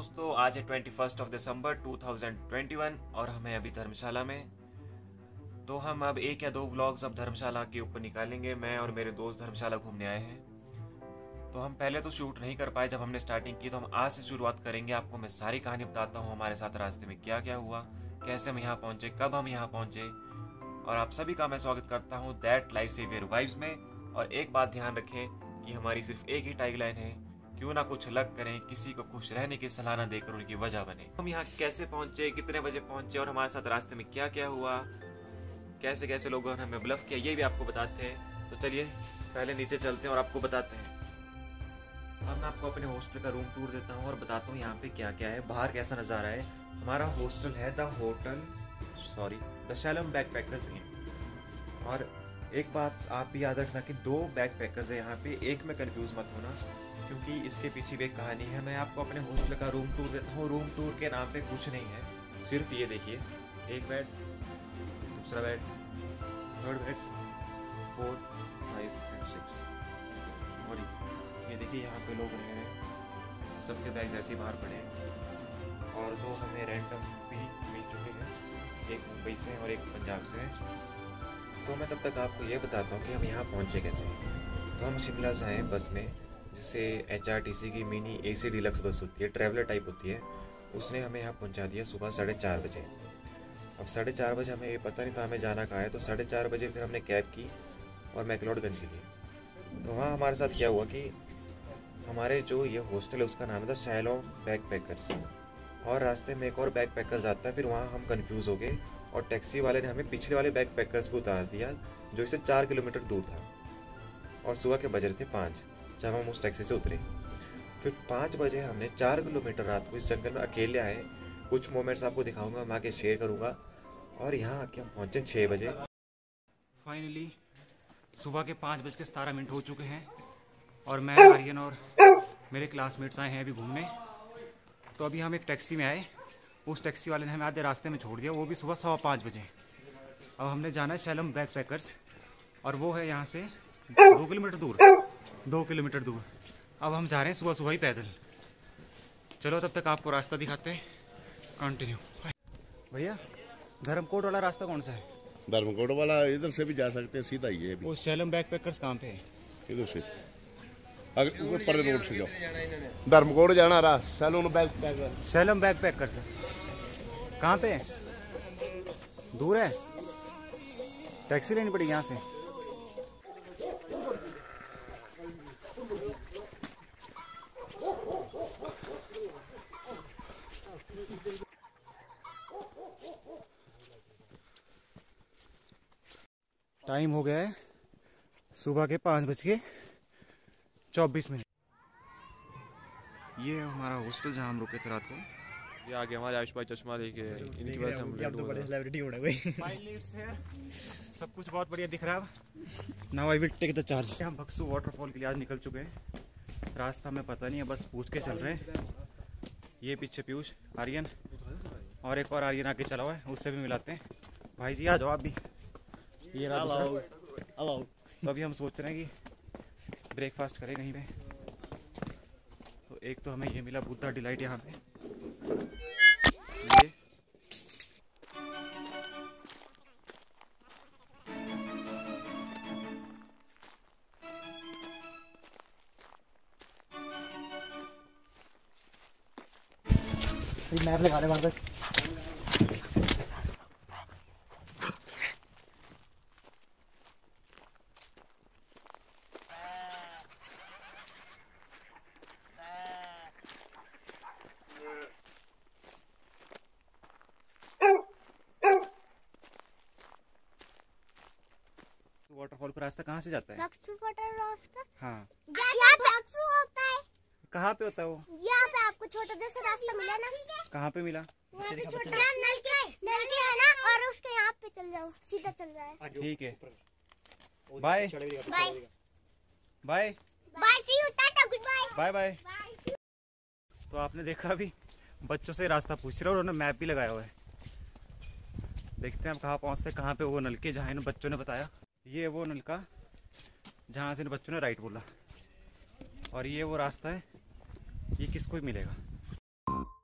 दोस्तों, आज है 21 दिसंबर 2021 और हम हैं अभी धर्मशाला में। तो हम अब एक या दो व्लॉग्स अब धर्मशाला के ऊपर निकालेंगे। मैं और मेरे दोस्त धर्मशाला घूमने आए हैं। तो हम पहले तो शूट नहीं कर पाए जब हमने स्टार्टिंग की, तो हम आज से शुरुआत करेंगे। आपको मैं सारी कहानी बताता हूँ, हमारे साथ रास्ते में क्या क्या हुआ, कैसे हम यहाँ पहुँचे, कब हम यहाँ पहुँचे। और आप सभी का मैं स्वागत करता हूँ दैट लाइफ सेवियर वाइब्स में। और एक बात ध्यान रखें कि हमारी सिर्फ एक ही टैगलाइन है, क्यों ना कुछ अलग करें, किसी को खुश रहने की सलाह ना देकर उनकी वजह बने। हम यहाँ कैसे पहुंचे, कितने बजे पहुंचे और हमारे साथ रास्ते में क्या क्या हुआ, कैसे कैसे लोगों ने हमें ब्लफ किया, ये भी आपको बताते हैं। तो चलिए पहले नीचे चलते हैं और आपको बताते हैं। अब मैं आपको अपने हॉस्टल का रूम टूर देता हूँ और बताता हूँ यहाँ पे क्या क्या है, बाहर कैसा नज़ारा है। हमारा हॉस्टल है द शैलम बैकपैकर्स इन। और एक बात आप भी याद रखना कि दो बैकपैकर्स है यहाँ पे, एक में कंफ्यूज मत होना, क्योंकि इसके पीछे भी एक कहानी है। मैं आपको अपने हॉस्टल का रूम टूर देता हूँ। रूम टूर के नाम पे कुछ नहीं है, सिर्फ ये देखिए, एक बेड, दूसरा बेड, थर्ड बेड, 4, 5 एंड 6। और ये देखिए यहाँ पे लोग रह रहे हैं, सबके बैग ऐसे ही बाहर पड़े हैं। और दो हमें रैंडम भी मिल चुके हैं, एक मुंबई से और एक पंजाब से। तो मैं तब तक आपको ये बताता हूँ कि हम यहाँ पहुँचे कैसे। तो हम शिमला से आए बस में, जिसे HRTC की मिनी AC डिलक्स बस होती है, ट्रैवलर टाइप होती है। उसने हमें यहाँ पहुँचा दिया सुबह 4:30 बजे। अब 4:30 बजे हमें ये पता नहीं था हमें जाना कहाँ है। तो 4:30 बजे फिर हमने कैब की और मैक्लोडगंज के लिए। तो वहाँ हमारे साथ क्या हुआ कि हमारे जो ये हॉस्टल है उसका नाम था शैलम बैकपैकर्स, और रास्ते में एक और बैकपैकर्स आता है। फिर वहाँ हम कंफ्यूज हो गए और टैक्सी वाले ने हमें पिछले वाले बैकपैकर्स पे उतार दिया, जो इससे 4 किलोमीटर दूर था। और सुबह के बज रहे थे 5 जब हम उस टैक्सी से उतरे। फिर 5 बजे हमने 4 किलोमीटर रात को इस जंगल में अकेले आए। कुछ मोमेंट्स आपको दिखाऊंगा, मैं आके शेयर करूंगा। और यहाँ आके हम पहुँचे 6 बजे। फाइनली सुबह के 5:17 हो चुके हैं और मैं, आर्यन और मेरे क्लासमेट्स आए हैं अभी घूमने। तो अभी हम एक टैक्सी में आए, उस टैक्सी वाले ने हमें आधे रास्ते में छोड़ दिया, वो भी सुबह 5:15 बजे। अब हमने जाना है शैलम बैकपैकर्स, और वो है यहाँ से 2 किलोमीटर दूर, 2 किलोमीटर दूर। अब हम जा रहे हैं सुबह सुबह ही पैदल। चलो तब तक आपको रास्ता दिखाते हैं, कंटिन्यू। भैया, धर्मकोट वाला रास्ता कौन सा है? धर्मकोट वाला इधर से भी जा सकते हैं, सीधा ही है। वो शैलम बैकपैकर्स कहाँ पे है? इधर से अगर ऊपर रोड से जाओ, धर्मकोट जाना रहा, शैलम बैकपैकर्स कहाँ पे है? दूर है, टैक्सी लेनी पड़ेगी यहाँ से। टाइम हो गया है सुबह के 5:24। ये है हमारा हॉस्टल जहाँ हम रुके थे रात को। ये आगे हमारे आयुष भाई चश्मा लेके, इनकी वजह से हम लेट हो गए। सब कुछ बहुत बढ़िया दिख रहा है। Now I will take the charge. हम बक्सू वाटरफॉल के लिए आज निकल चुके हैं। रास्ता में पता नहीं है, बस पूछ के चल रहे हैं। ये पीछे पीयूष, आर्यन और एक और आर्यन आगे चला हुआ है, उससे भी मिलाते हैं। भाई जी आ जाओ आप भी। ये रहा दूसरा। तो अभी हम सोच रहे हैं कि ब्रेकफास्ट करें कहीं पे। तो एक तो हमें ये मिला बुद्धा डिलाइट यहाँ पे, ये मैप लगा दे वहाँ पे। वाटरफॉल का रास्ता कहाँ से जाता है? बक्सू वाटरफॉल। हाँ, यहाँ बक्सू होता है। कहाँ पे होता है वो? यहाँ पे आपको छोटा जैसा रास्ता मिला ना। कहाँ पे मिला? वहाँ पे छोटा नलके है ना, और उसके यहाँ पे चल जाओ, सीधा चल रहा है। ठीक है, bye bye bye bye, see you, टाटा, गुड बाय बाय बाय। तो आपने देखा, अभी बच्चों से रास्ता पूछ रहे हो और उन्होंने मैप भी लगाया हुआ है। देखते हैं अब कहाँ पहुँचते हैं, कहाँ पे वो नलके जहाँ इन बच्चों ने बताया। ये वो नलका जहाँ से इन बच्चों ने राइट बोला, और ये वो रास्ता है, ये किसको ही मिलेगा।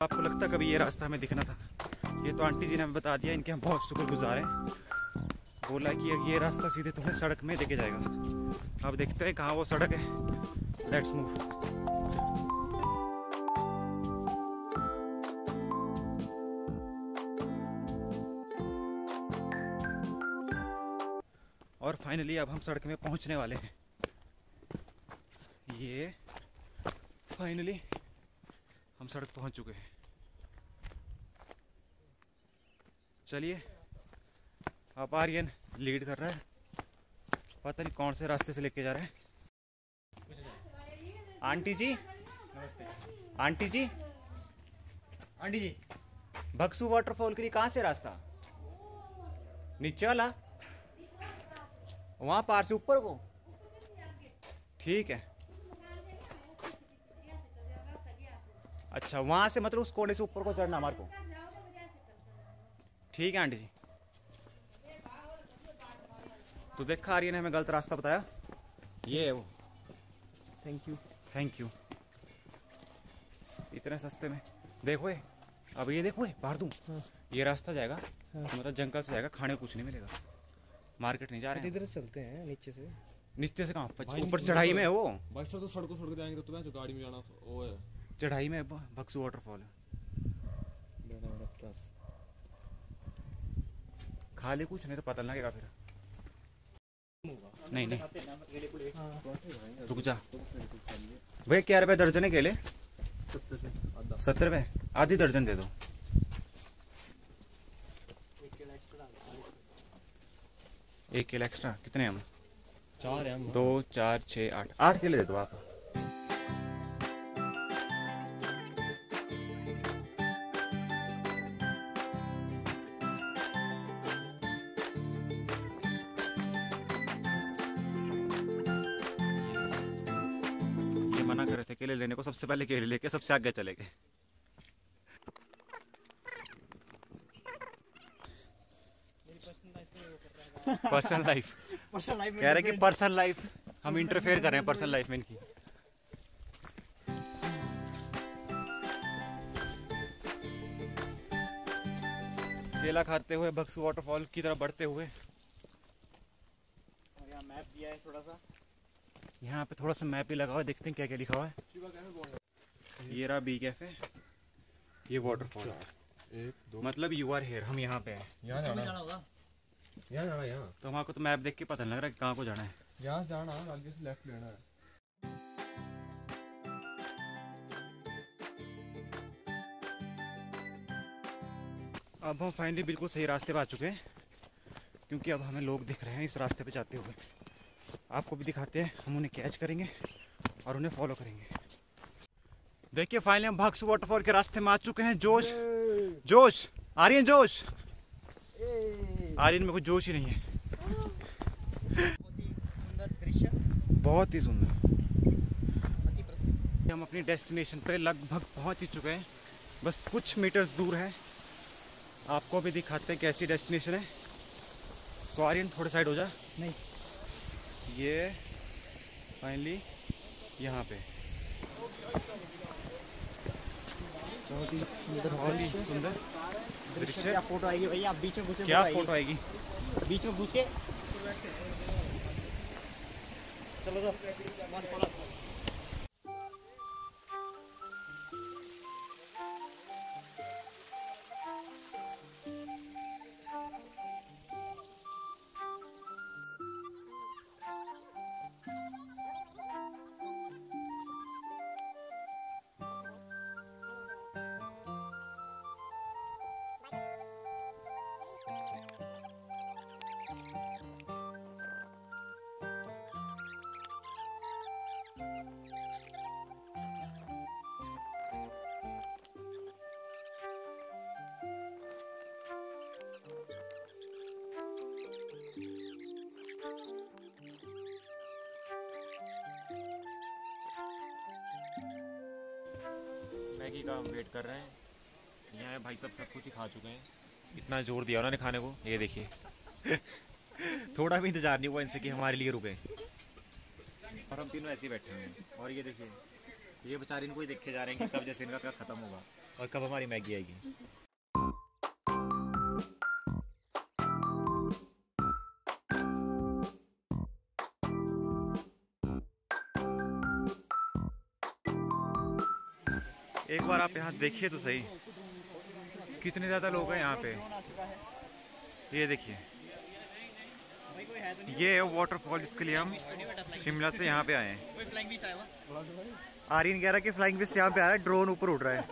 आपको लगता कभी ये रास्ता हमें दिखना था? ये तो आंटी जी ने हमें बता दिया, इनके हम बहुत शुक्रगुजार हैं। बोला कि ये रास्ता सीधे तुम्हें सड़क में लेके जाएगा। अब देखते हैं कहाँ वो सड़क है। Let's move. और फाइनली अब हम सड़क में पहुंचने वाले हैं। ये फाइनली हम सड़क पहुंच चुके हैं। चलिए, अब आर्यन लीड कर रहा है। पता नहीं कौन से रास्ते से लेके जा रहा है। आंटी जी नमस्ते। Aunty ji aunty ji, Bhagsu waterfall के लिए कहाँ से रास्ता? नीचे वाला, वहां पार से ऊपर को? ठीक है। अच्छा, वहां से मतलब उस कोने से ऊपर को चढ़ना हमारे को? ठीक है आंटी जी। तो देखा आर्यन ने हमें गलत रास्ता बताया। ये है वो। Thank you. Thank you. इतने सस्ते में देखो ये। अब ये देखो ये बाहर दूं। ये रास्ता जाएगा तो मतलब जंगल से जाएगा, खाने को कुछ नहीं मिलेगा। मार्केट नहीं जा रहे हैं। इधर से चलते हैं नीचे से। नीचे से कहाँ? ऊपर चढ़ाई में है वो। भाई सर तो सड़क जाएंगे तो जो गाड़ी में जाना वो है। चढ़ाई में भक्सू वाटरफॉल है। खाली कुछ नहीं तो पता लगेगा फिर। नहीं नहीं, रुक जा। भाई क्या रुपए दर्जन है केले? 70 रुपए। आधी दर्जन दे दो। एक केला एक्स्ट्रा। कितने हम? 4 है हम। 2 4 6 8 8 केले दे दो आप। ये मना कर रहे थे केले लेने को, सबसे पहले केले लेके सबसे आगे चले गए। पर्सनल लाइफ कह रहे कि पर्सनल लाइफ हम इंटरफेयर कर रहे हैं पर्सनल लाइफ में इनकी। केला खाते हुए भक्सू वाटरफॉल की तरफ बढ़ते हुए। और यहाँ मैप दिया है थोड़ा सा। यहाँ पे थोड़ा सा मैप भी लगा हुआ है, देखते हैं क्या क्या लिखा हुआ है। ये रहा बी कैफे, ये वाटरफॉल। 1 2 मतलब यू आर हेयर, हम यहाँ पे हैं। यहाँ जाना होगा। यहाँ जाना यहाँ तो हमको तो मैप देख के पता नहीं लग रहा कि कहाँ को जाना है। यहाँ जाना आगे से लेफ्ट लेना है। अब हम फाइनली बिल्कुल सही रास्ते पे आ चुके हैं, क्योंकि अब हमें लोग दिख रहे हैं इस रास्ते पे जाते हुए। आपको भी दिखाते हैं, हम उन्हें कैच करेंगे और उन्हें फॉलो करेंगे। देखिए फाइनली हम भक्सू वाटरफॉल के रास्ते में आ चुके हैं। जोश जोश आर्यन, जोश आर्यन में कोई जोश ही नहीं है। बहुत ही सुंदर दृश्य, बहुत ही सुंदर। अति प्रसन्न। हम अपनी डेस्टिनेशन पे लगभग पहुंच ही चुके हैं, बस कुछ मीटर्स दूर है। आपको भी दिखाते हैं कैसी डेस्टिनेशन है। सो आर्यन थोड़ा साइड हो जा। नहीं, ये फाइनली यहाँ पे बहुत ही सुंदर। बहुत ही सुंदर दृश्य। क्या फोटो आएगी भैया? आप बीच में घुसे। क्या फोटो आएगी? बीच में घुस के चलो तो 1 फॉलो। मैगी का हम वेट कर रहे हैं। यहाँ भाई सब कुछ ही खा चुके हैं। इतना जोर दिया उन्होंने खाने को, ये देखिए। थोड़ा भी इंतजार नहीं हुआ इनसे कि हमारे लिए रुके। और हम तीनों ऐसे ही बैठे हुए हैं। और ये देखिए, ये बेचारे इनको ही देखे जा रहे हैं कि कब जैसे इनका क्या खत्म होगा। और कब हमारी मैगी आएगी? एक बार आप यहाँ देखिए तो सही, कितने ज़्यादा लोग हैं यहाँ पे। ये देखिए, ये है वाटरफॉल जिसके लिए हम शिमला से यहाँ पे आए हैं। आर्यन कह रहा है कि फ्लाइंग फिश यहाँ पे आ रहा है, ड्रोन ऊपर उड़ रहा है।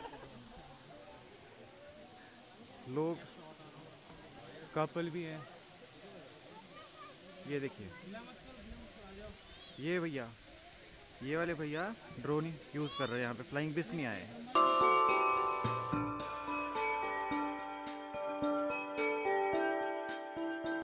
लोग कपल भी हैं। ये देखिए, ये भैया, ये वाले भैया ड्रोन यूज़ कर रहे हैं यहाँ पे, फ्लाइंग फिश नहीं आए।